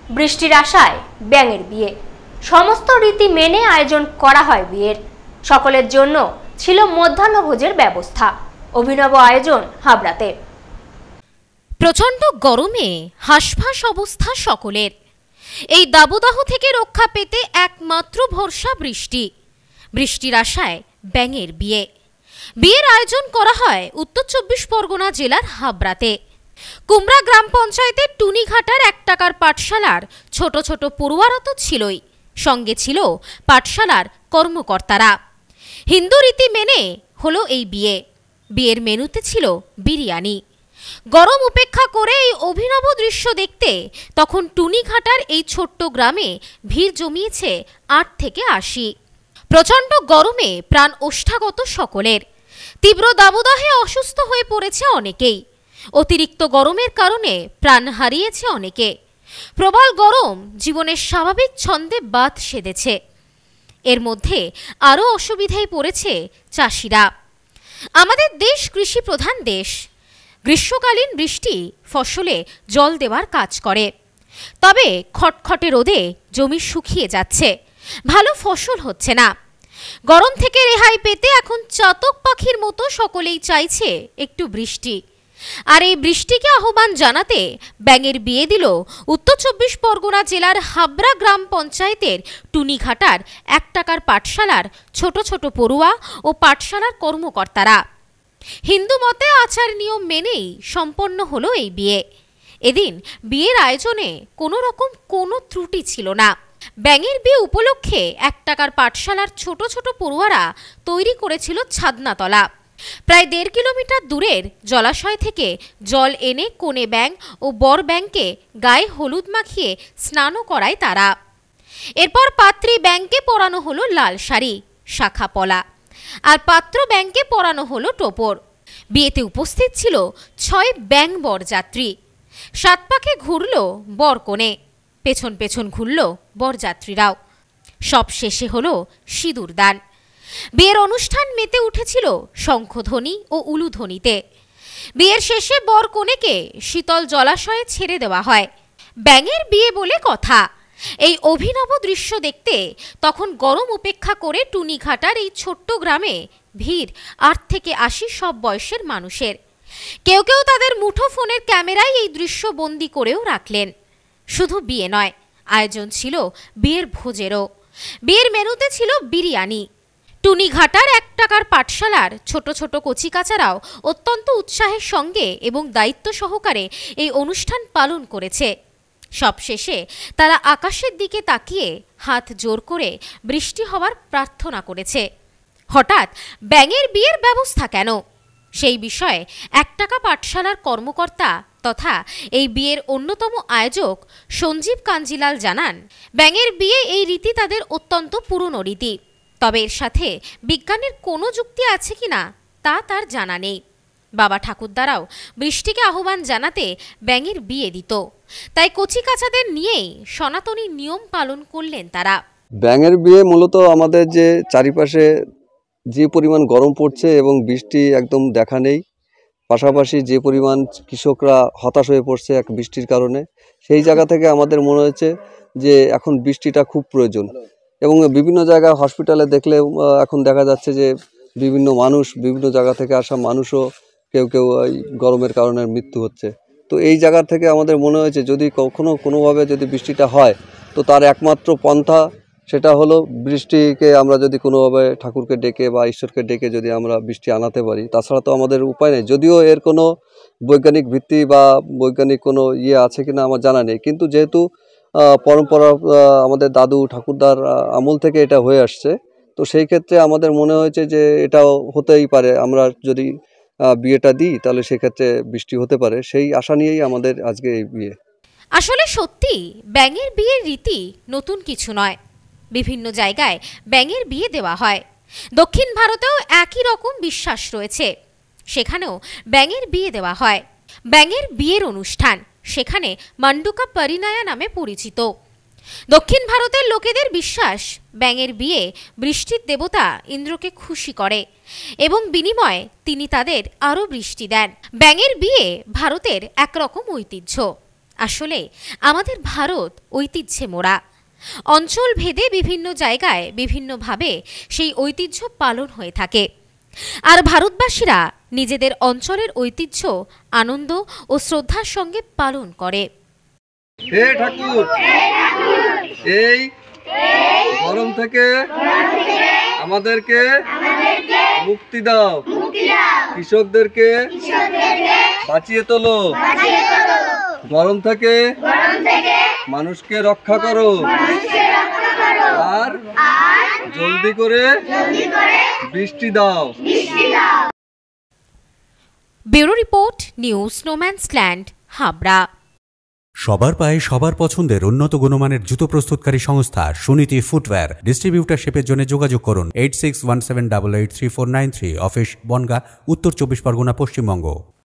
বৃষ্টির আশায় ব্যাঙের বিয়ে। সমস্ত রীতি মেনে আয়োজন করা হয় বিয়ের। সকলের জন্য ছিল মধ্যাহ্নভোজের ব্যবস্থা। অভিনব আয়োজন হাবড়াতে। প্রচণ্ড গরমে হাঁসফাঁস অবস্থা সকলের। এই দাবদাহ থেকে রক্ষা পেতে একমাত্র ভরসা বৃষ্টি। বৃষ্টির আশায় ব্যাঙের বিয়ে। বিয়ের আয়োজন করা হয় উত্তর ২৪ পরগনা জেলার হাবড়াতে। কুমড়া গ্রাম পঞ্চায়েতের টুনিঘাটার ১ টাকার পাঠশালার ছোট ছোট পড়ুয়ারা তো ছিলই, সঙ্গে ছিল পাঠশালার কর্মকর্তারা। হিন্দু রীতি মেনে হলো এই বিয়ে। বিয়ের মেনুতে ছিল বিরিয়ানি। গরম উপেক্ষা করে এই অভিনব দৃশ্য দেখতে তখন টুনিঘাটার এই ছোট্ট গ্রামে ভিড় জমিয়েছে ৮ থেকে ৮০। প্রচণ্ড গরমে প্রাণ ওষ্ঠাগত সকলের। তীব্র দাবদাহে অসুস্থ হয়ে পড়েছে অনেকেই। অতিরিক্ত গরমের কারণে প্রাণ হারিয়েছে অনেকে। প্রবল গরম জীবনের স্বাভাবিক ছন্দে বাদ সেধেছে। এর মধ্যে আরও অসুবিধায় পড়েছে চাষিরা। আমাদের দেশ কৃষি প্রধান দেশ। গ্রীষ্মকালীন বৃষ্টি ফসলে জল দেওয়ার কাজ করে, তবে খটখটে রোদে জমি শুকিয়ে যাচ্ছে, ভালো ফসল হচ্ছে না। গরম থেকে রেহাই পেতে এখন চাতক পাখির মতো সকলেই চাইছে একটু বৃষ্টি। আর এই বৃষ্টিকে আহ্বান জানাতে ব্যাঙের বিয়ে দিল উত্তর ২৪ পরগনা জেলার হাবড়া গ্রাম পঞ্চায়েতের টুনিঘাটার ১ টাকার পাঠশালার ছোট ছোট পড়ুয়া ও পাঠশালার কর্মকর্তারা। হিন্দু মতে আচার নিয়ম মেনেই সম্পন্ন হলো এই বিয়ে। এদিন বিয়ের আয়োজনে কোনো রকম কোনো ত্রুটি ছিল না। ব্যাঙের বিয়ে উপলক্ষে ১ টাকার পাঠশালার ছোট ছোট পড়ুয়ারা তৈরি করেছিল ছাদনাতলা। প্রায় ১.৫ কিলোমিটার দূরের জলাশয় থেকে জল এনে কনে ব্যাঙ ও বর ব্যাঙকে গায়ে হলুদ মাখিয়ে স্নানও করায় তারা। এরপর পাত্রী ব্যাঙকে পরানো হলো লাল শাড়ি, শাখা পলা, আর পাত্র ব্যাঙকে পরানো হলো টোপর। বিয়েতে উপস্থিত ছিল ৬ ব্যাঙ বরযাত্রী। ৭ পাকে ঘুরল বর কনে, পেছন পেছন ঘুরল বরযাত্রীরাও। সব শেষে হলো সিঁদুর দান। বিয়ের অনুষ্ঠান মেতে উঠেছিল শঙ্খধ্বনি ও উলুধ্বনিতে। বিয়ের শেষে বর কনেকে শীতল জলাশয়ে ছেড়ে দেওয়া হয়। ব্যাঙের বিয়ে বলে কথা। এই অভিনব দৃশ্য দেখতে তখন গরম উপেক্ষা করে টুনিঘাটার এই ছোট্ট গ্রামে ভিড় ৮ থেকে ৮০ সব বয়সের মানুষের। কেউ কেউ তাদের মুঠো ফোনের ক্যামেরায় এই দৃশ্য বন্দি করেও রাখলেন। শুধু বিয়ে নয়, আয়োজন ছিল বিয়ের ভোজেরও। বিয়ের মেনুতে ছিল বিরিয়ানি। টুনিঘাটার ১ টাকার পাঠশালার ছোট ছোট কচিকাচারাও অত্যন্ত উৎসাহের সঙ্গে এবং দায়িত্ব সহকারে এই অনুষ্ঠান পালন করেছে। সবশেষে তারা আকাশের দিকে তাকিয়ে হাত জোর করে বৃষ্টি হওয়ার প্রার্থনা করেছে। হঠাৎ ব্যাঙের বিয়ের ব্যবস্থা কেন, সেই বিষয়ে ১ টাকা পাঠশালার কর্মকর্তা তথা এই বিয়ের অন্যতম আয়োজক সঞ্জীব কাঞ্জিলাল জানান, ব্যাঙের বিয়ে এই রীতি তাদের অত্যন্ত পুরনো রীতি, তবে এর সাথে বিজ্ঞানের কোনো যুক্তি আছে কিনা তা তার জানা নেই। বাবা ঠাকুরদারাও বৃষ্টিকে আহ্বান জানাতে ব্যাঙের বিয়ে দিত, তাই কচিকাচাদের নিয়েই সনাতনী নিয়ম পালন করলেন তারা। ব্যাঙের বিয়ে মূলত আমাদের যে চারিপাশে যে পরিমাণ গরম পড়ছে এবং বৃষ্টি একদম দেখা নেই, পাশাপাশি যে পরিমাণ কৃষকরা হতাশ হয়ে পড়ছে এক বৃষ্টির কারণে, সেই জায়গা থেকে আমাদের মনে হয়েছে যে এখন বৃষ্টিটা খুব প্রয়োজন। এবং বিভিন্ন জায়গায় হসপিটালে দেখলে এখন দেখা যাচ্ছে যে বিভিন্ন মানুষ, বিভিন্ন জায়গা থেকে আসা মানুষও কেউ কেউ গরমের কারণে মৃত্যু হচ্ছে। তো এই জায়গা থেকে আমাদের মনে হয়েছে যদি কখনো কোনোভাবে যদি বৃষ্টিটা হয়, তো তার একমাত্র পন্থা সেটা হলো বৃষ্টিকে আমরা যদি কোনোভাবে ঠাকুরকে ডেকে বা ঈশ্বরকে ডেকে যদি আমরা বৃষ্টি আনাতে পারি, তাছাড়া তো আমাদের উপায় নেই। যদিও এর কোনো বৈজ্ঞানিক ভিত্তি বা বৈজ্ঞানিক কোনো আছে কিনা আমার জানা নেই, কিন্তু যেহেতু পরম্পরা আমাদের দাদু ঠাকুরদার আমল থেকে এটা হয়ে আসছে, তো সেই ক্ষেত্রে আমাদের মনে হয়েছে যে এটাও হতেই পারে। আমরা যদি বিয়েটা দিই তাহলে সেক্ষেত্রে বৃষ্টি হতে পারে, সেই আশা নিয়েই আমাদের আজকে এই বিয়ে। আসলে সত্যি ব্যাঙের বিয়ের রীতি নতুন কিছু নয়। বিভিন্ন জায়গায় ব্যাঙের বিয়ে দেওয়া হয়। দক্ষিণ ভারতেও একই রকম বিশ্বাস রয়েছে, সেখানেও ব্যাঙের বিয়ে দেওয়া হয়। ব্যাঙের বিয়ের অনুষ্ঠান সেখানে মান্ডুকা পরিণয়া নামে পরিচিত। দক্ষিণ ভারতের লোকেদের বিশ্বাস, ব্যাঙের বিয়ে বৃষ্টির দেবতা ইন্দ্রকে খুশি করে এবং বিনিময়ে তিনি তাদের আরও বৃষ্টি দেন। ব্যাঙের বিয়ে ভারতের একরকম ঐতিহ্য। আসলে আমাদের ভারত ঐতিহ্যে মোড়া। অঞ্চল ভেদে বিভিন্ন জায়গায় বিভিন্নভাবে সেই ঐতিহ্য পালন হয়ে থাকে। আর ভারতবাসীরা নিজেদের অঞ্চলের ঐতিহ্য আনন্দ ও শ্রদ্ধার সঙ্গে পালন করে। হে ঠাকুর, এই গরম থেকে আমাদেরকে মুক্তি দাও, কৃষকদেরকে বাঁচিয়ে তোলো, গরম থেকে মানুষকে রক্ষা করো, আর জলদি করে বৃষ্টি দাও। Bureau report, news no man's land, Habra. সবার পায়ে সবার পছন্দের উন্নত গুণমানের জুতো প্রস্তুতকারী সংস্থা সুনীতি ফুটওয়্যার। ডিস্ট্রিবিউটারশিপের জন্য যোগাযোগ করুন 8617883493, অফিস বনগাঁ, উত্তর 24 পরগনা, পশ্চিমবঙ্গ।